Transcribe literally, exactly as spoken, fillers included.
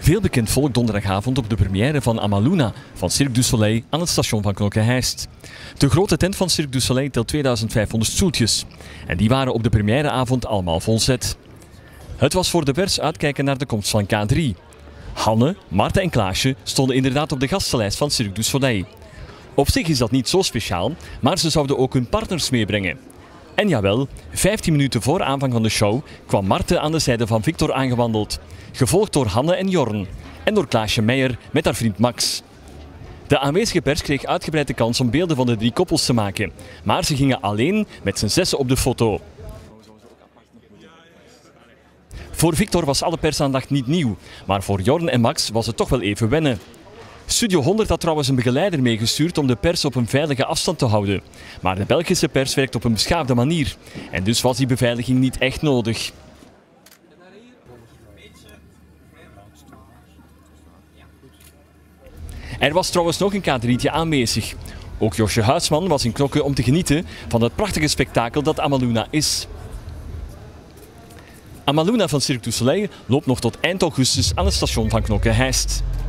Veel bekend volk donderdagavond op de première van Amaluna van Cirque du Soleil aan het station van Knokke-Heist. De grote tent van Cirque du Soleil telt tweeduizend vijfhonderd stoeltjes. En die waren op de premièreavond allemaal volzet. Het was voor de pers uitkijken naar de komst van K drie. Hanne, Marten en Klaasje stonden inderdaad op de gastenlijst van Cirque du Soleil. Op zich is dat niet zo speciaal, maar ze zouden ook hun partners meebrengen. En jawel, vijftien minuten voor aanvang van de show kwam Marten aan de zijde van Victor aangewandeld. Gevolgd door Hanne en Jorn. En door Klaasje Meijer met haar vriend Max. De aanwezige pers kreeg uitgebreid de kans om beelden van de drie koppels te maken. Maar ze gingen alleen met z'n zessen op de foto. Voor Victor was alle persaandacht niet nieuw. Maar voor Jorn en Max was het toch wel even wennen. Studio honderd had trouwens een begeleider meegestuurd om de pers op een veilige afstand te houden. Maar de Belgische pers werkt op een beschaafde manier. En dus was die beveiliging niet echt nodig. Er was trouwens nog een K drietje aanwezig. Ook Josje Huisman was in Knokke om te genieten van het prachtige spektakel dat Amaluna is. Amaluna van Cirque du Soleil loopt nog tot eind augustus aan het station van Knokke-Heist.